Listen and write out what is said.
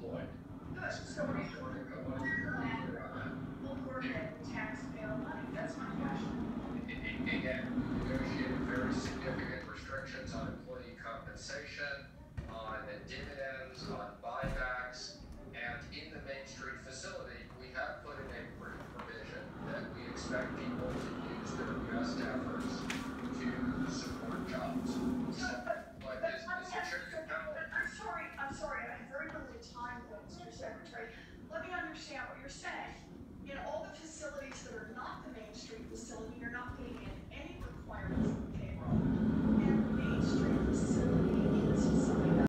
employed. Good. So are you going to go on for tax bill money? That's my question. Again, negotiate a very significant